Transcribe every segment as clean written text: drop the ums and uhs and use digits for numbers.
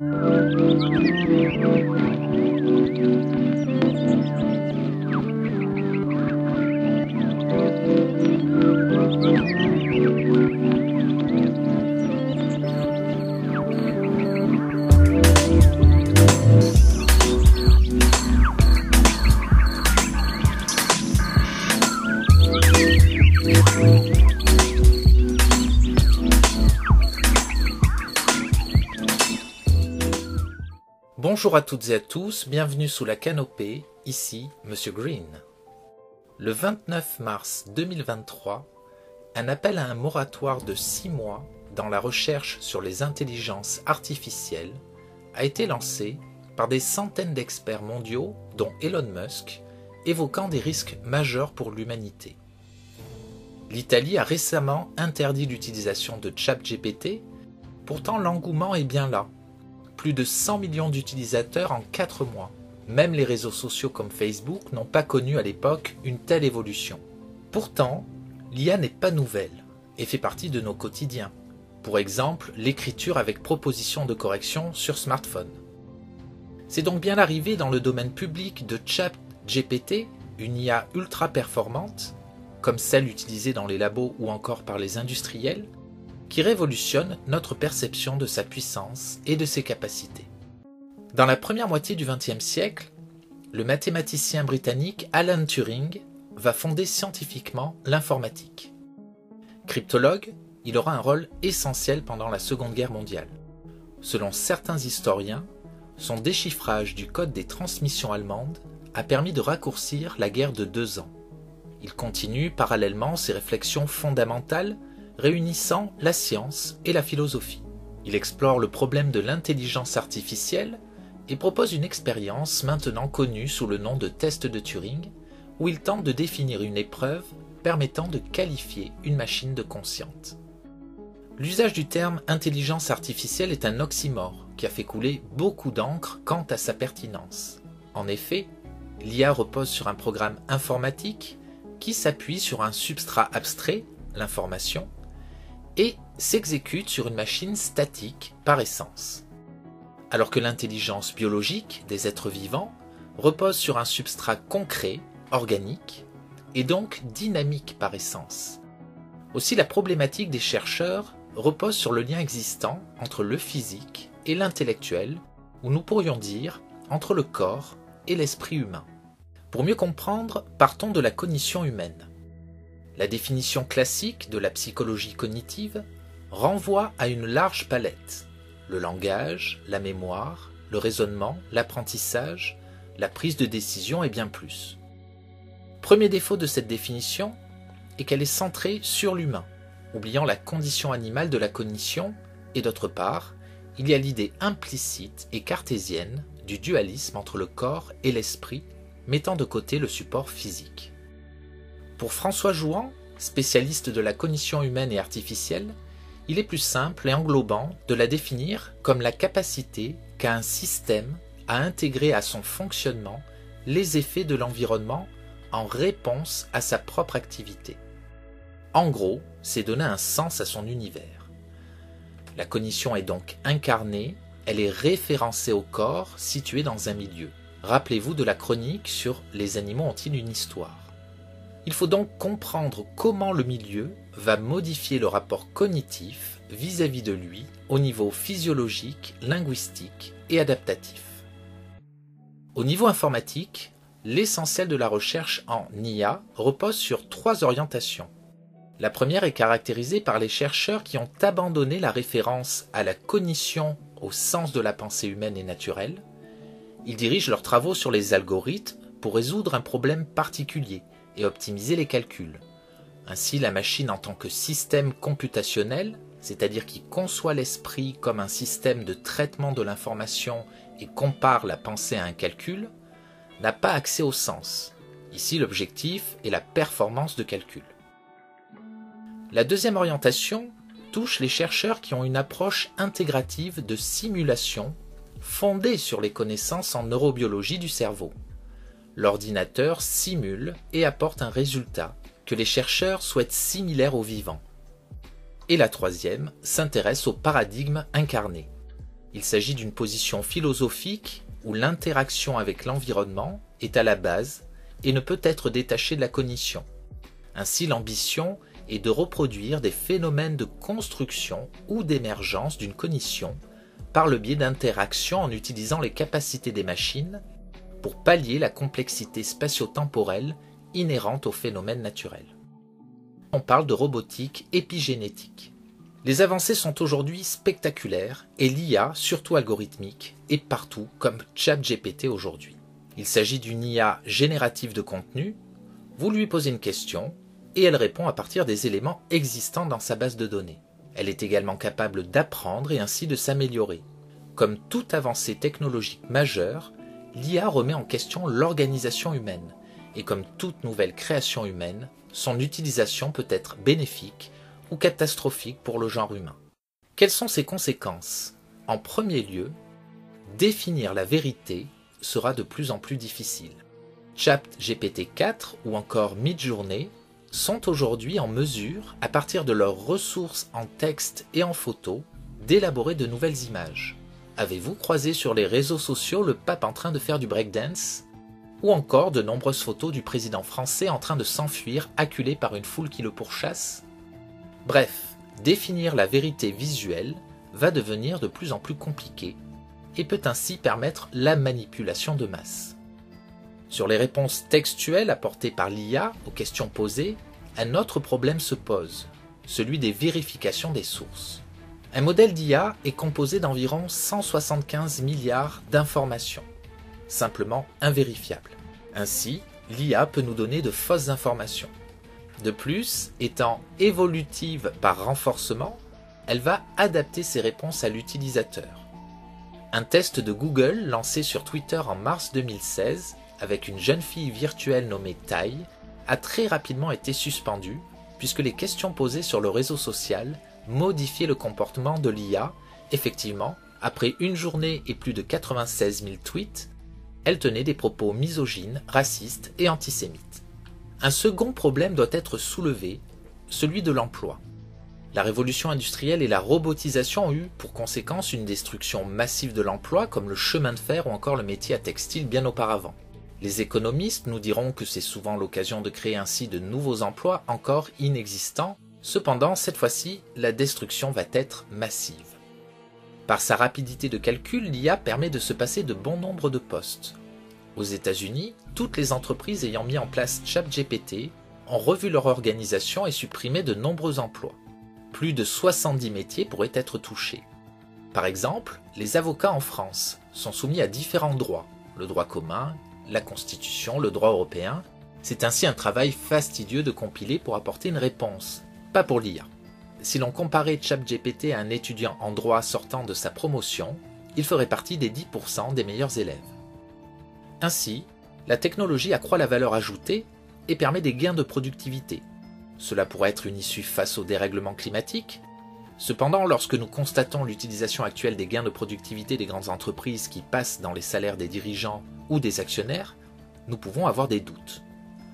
Bonjour à toutes et à tous, bienvenue sous la canopée, ici Monsieur Green. Le 29 mars 2023, un appel à un moratoire de 6 mois dans la recherche sur les intelligences artificielles a été lancé par des centaines d'experts mondiaux, dont Elon Musk, évoquant des risques majeurs pour l'humanité. L'Italie a récemment interdit l'utilisation de ChatGPT, pourtant l'engouement est bien là. Plus de 100 millions d'utilisateurs en 4 mois. Même les réseaux sociaux comme Facebook n'ont pas connu à l'époque une telle évolution. Pourtant, l'IA n'est pas nouvelle et fait partie de nos quotidiens. Pour exemple, l'écriture avec proposition de correction sur smartphone. C'est donc bien l'arrivée dans le domaine public de ChatGPT, une IA ultra performante, comme celle utilisée dans les labos ou encore par les industriels, qui révolutionne notre perception de sa puissance et de ses capacités. Dans la première moitié du XXe siècle, le mathématicien britannique Alan Turing va fonder scientifiquement l'informatique. Cryptologue, il aura un rôle essentiel pendant la Seconde Guerre mondiale. Selon certains historiens, son déchiffrage du code des transmissions allemandes a permis de raccourcir la guerre de 2 ans. Il continue parallèlement ses réflexions fondamentales réunissant la science et la philosophie. Il explore le problème de l'intelligence artificielle et propose une expérience maintenant connue sous le nom de test de Turing, où il tente de définir une épreuve permettant de qualifier une machine de consciente. L'usage du terme intelligence artificielle est un oxymore qui a fait couler beaucoup d'encre quant à sa pertinence. En effet, l'IA repose sur un programme informatique qui s'appuie sur un substrat abstrait, l'information, et s'exécute sur une machine statique par essence. Alors que l'intelligence biologique des êtres vivants repose sur un substrat concret, organique, et donc dynamique par essence. Aussi la problématique des chercheurs repose sur le lien existant entre le physique et l'intellectuel, ou nous pourrions dire entre le corps et l'esprit humain. Pour mieux comprendre, partons de la cognition humaine. La définition classique de la psychologie cognitive renvoie à une large palette: le langage, la mémoire, le raisonnement, l'apprentissage, la prise de décision et bien plus. Premier défaut de cette définition est qu'elle est centrée sur l'humain, oubliant la condition animale de la cognition, et d'autre part, il y a l'idée implicite et cartésienne du dualisme entre le corps et l'esprit, mettant de côté le support physique. Pour François Jouan, spécialiste de la cognition humaine et artificielle, il est plus simple et englobant de la définir comme la capacité qu'a un système à intégrer à son fonctionnement les effets de l'environnement en réponse à sa propre activité. En gros, c'est donner un sens à son univers. La cognition est donc incarnée, elle est référencée au corps situé dans un milieu. Rappelez-vous de la chronique sur les animaux ont-ils une histoire. Il faut donc comprendre comment le milieu va modifier le rapport cognitif vis-à-vis de lui au niveau physiologique, linguistique et adaptatif. Au niveau informatique, l'essentiel de la recherche en IA repose sur 3 orientations. La première est caractérisée par les chercheurs qui ont abandonné la référence à la cognition au sens de la pensée humaine et naturelle. Ils dirigent leurs travaux sur les algorithmes pour résoudre un problème particulier et optimiser les calculs. Ainsi, la machine en tant que système computationnel, c'est-à-dire qui conçoit l'esprit comme un système de traitement de l'information et compare la pensée à un calcul, n'a pas accès au sens. Ici, l'objectif est la performance de calcul. La deuxième orientation touche les chercheurs qui ont une approche intégrative de simulation fondée sur les connaissances en neurobiologie du cerveau. L'ordinateur simule et apporte un résultat que les chercheurs souhaitent similaire au vivant. Et la troisième s'intéresse au paradigme incarné. Il s'agit d'une position philosophique où l'interaction avec l'environnement est à la base et ne peut être détachée de la cognition. Ainsi, l'ambition est de reproduire des phénomènes de construction ou d'émergence d'une cognition par le biais d'interactions en utilisant les capacités des machines pour pallier la complexité spatio-temporelle inhérente aux phénomènes naturels. On parle de robotique épigénétique. Les avancées sont aujourd'hui spectaculaires et l'IA, surtout algorithmique, est partout comme ChatGPT aujourd'hui. Il s'agit d'une IA générative de contenu, vous lui posez une question et elle répond à partir des éléments existants dans sa base de données. Elle est également capable d'apprendre et ainsi de s'améliorer. Comme toute avancée technologique majeure, l'IA remet en question l'organisation humaine et comme toute nouvelle création humaine, son utilisation peut être bénéfique ou catastrophique pour le genre humain. Quelles sont ses conséquences? En premier lieu, définir la vérité sera de plus en plus difficile. ChatGPT 4 ou encore Midjourney sont aujourd'hui en mesure, à partir de leurs ressources en texte et en photo, d'élaborer de nouvelles images. Avez-vous croisé sur les réseaux sociaux le pape en train de faire du breakdance? Ou encore de nombreuses photos du président français en train de s'enfuir, acculé par une foule qui le pourchasse? Bref, définir la vérité visuelle va devenir de plus en plus compliqué et peut ainsi permettre la manipulation de masse. Sur les réponses textuelles apportées par l'IA aux questions posées, un autre problème se pose, celui des vérifications des sources. Un modèle d'IA est composé d'environ 175 milliards d'informations, simplement invérifiables. Ainsi, l'IA peut nous donner de fausses informations. De plus, étant évolutive par renforcement, elle va adapter ses réponses à l'utilisateur. Un test de Google lancé sur Twitter en mars 2016 avec une jeune fille virtuelle nommée Tai a très rapidement été suspendu puisque les questions posées sur le réseau social modifiaient le comportement de l'IA. Effectivement, après une journée et plus de 96 000 tweets, elle tenait des propos misogynes, racistes et antisémites. Un second problème doit être soulevé, celui de l'emploi. La révolution industrielle et la robotisation ont eu pour conséquence une destruction massive de l'emploi comme le chemin de fer ou encore le métier à textile bien auparavant. Les économistes nous diront que c'est souvent l'occasion de créer ainsi de nouveaux emplois encore inexistants. Cependant, cette fois-ci, la destruction va être massive. Par sa rapidité de calcul, l'IA permet de se passer de bon nombre de postes. Aux États-Unis, toutes les entreprises ayant mis en place ChatGPT ont revu leur organisation et supprimé de nombreux emplois. Plus de 70 métiers pourraient être touchés. Par exemple, les avocats en France sont soumis à différents droits, le droit commun, la Constitution, le droit européen. C'est ainsi un travail fastidieux de compiler pour apporter une réponse, pas pour l'IA. Si l'on comparait ChatGPT à un étudiant en droit sortant de sa promotion, il ferait partie des 10% des meilleurs élèves. Ainsi, la technologie accroît la valeur ajoutée et permet des gains de productivité. Cela pourrait être une issue face au dérèglement climatique. Cependant, lorsque nous constatons l'utilisation actuelle des gains de productivité des grandes entreprises qui passent dans les salaires des dirigeants ou des actionnaires, nous pouvons avoir des doutes.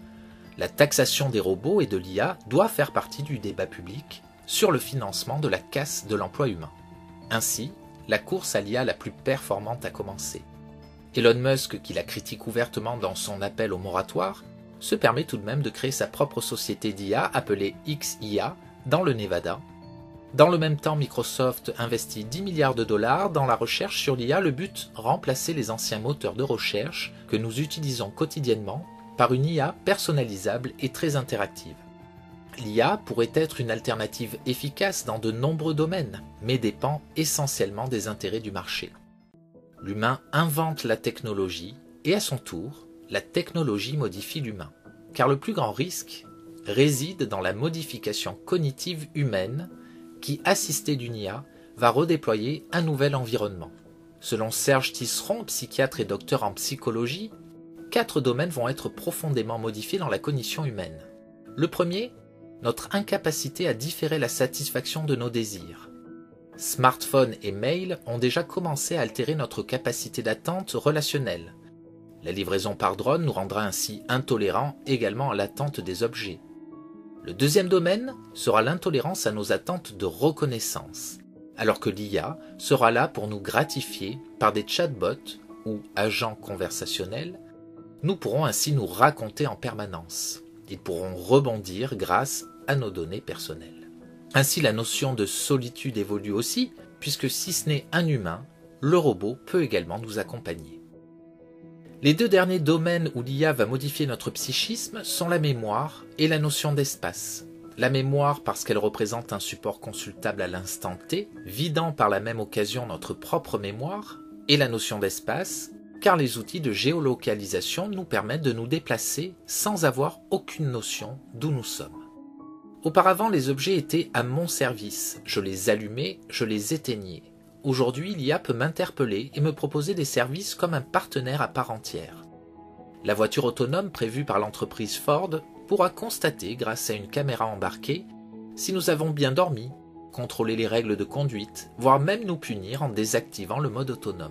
La taxation des robots et de l'IA doit faire partie du débat public sur le financement de la casse de l'emploi humain. Ainsi, la course à l'IA la plus performante a commencé. Elon Musk, qui la critique ouvertement dans son appel au moratoire, se permet tout de même de créer sa propre société d'IA appelée XIA dans le Nevada. Dans le même temps, Microsoft investit 10 milliards de dollars dans la recherche sur l'IA, le but remplacer les anciens moteurs de recherche que nous utilisons quotidiennement par une IA personnalisable et très interactive. L'IA pourrait être une alternative efficace dans de nombreux domaines, mais dépend essentiellement des intérêts du marché. L'humain invente la technologie et à son tour, la technologie modifie l'humain. Car le plus grand risque réside dans la modification cognitive humaine qui, assistée d'une IA, va redéployer un nouvel environnement. Selon Serge Tisseron, psychiatre et docteur en psychologie, 4 domaines vont être profondément modifiés dans la cognition humaine. Le premier, notre incapacité à différer la satisfaction de nos désirs. Smartphones et mails ont déjà commencé à altérer notre capacité d'attente relationnelle. La livraison par drone nous rendra ainsi intolérants également à l'attente des objets. Le deuxième domaine sera l'intolérance à nos attentes de reconnaissance. alors que l'IA sera là pour nous gratifier par des chatbots ou agents conversationnels. Nous pourrons ainsi nous raconter en permanence. Ils pourront rebondir grâce à nos données personnelles. Ainsi, la notion de solitude évolue aussi, puisque si ce n'est un humain, le robot peut également nous accompagner. Les deux derniers domaines où l'IA va modifier notre psychisme sont la mémoire et la notion d'espace. La mémoire parce qu'elle représente un support consultable à l'instant T, vidant par la même occasion notre propre mémoire, et la notion d'espace car les outils de géolocalisation nous permettent de nous déplacer sans avoir aucune notion d'où nous sommes. Auparavant, les objets étaient à mon service, je les allumais, je les éteignais. Aujourd'hui, l'IA peut m'interpeller et me proposer des services comme un partenaire à part entière. La voiture autonome prévue par l'entreprise Ford pourra constater, grâce à une caméra embarquée, si nous avons bien dormi, contrôler les règles de conduite, voire même nous punir en désactivant le mode autonome.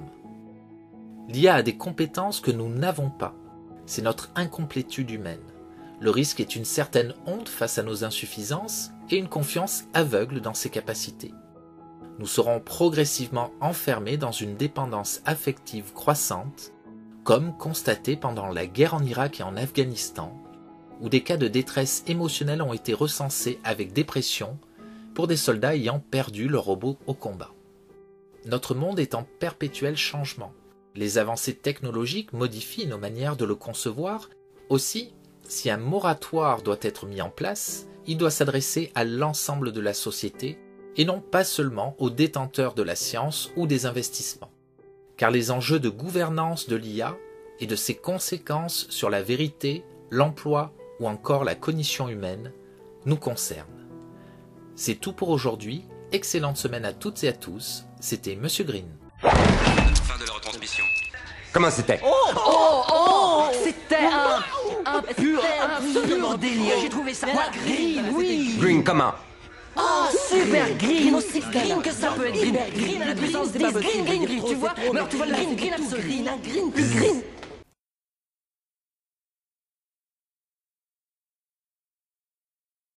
L'IA a des compétences que nous n'avons pas. C'est notre incomplétude humaine. Le risque est une certaine honte face à nos insuffisances et une confiance aveugle dans ses capacités. Nous serons progressivement enfermés dans une dépendance affective croissante, comme constaté pendant la guerre en Irak et en Afghanistan, où des cas de détresse émotionnelle ont été recensés avec dépression pour des soldats ayant perdu leur robot au combat. Notre monde est en perpétuel changement. Les avancées technologiques modifient nos manières de le concevoir. Aussi, si un moratoire doit être mis en place, il doit s'adresser à l'ensemble de la société et non pas seulement aux détenteurs de la science ou des investissements. Car les enjeux de gouvernance de l'IA et de ses conséquences sur la vérité, l'emploi ou encore la cognition humaine nous concernent. C'est tout pour aujourd'hui. Excellente semaine à toutes et à tous. C'était Monsieur Green. Fin de la retransmission. Comment c'était? C'était un pur délire. J'ai trouvé ça green, oui. Green, comment? Oh, super green, aussi green que ça peut être green. Green à la puissance des babes. Green, tu vois? Mais alors tu vois le green absolu. Un green plus green.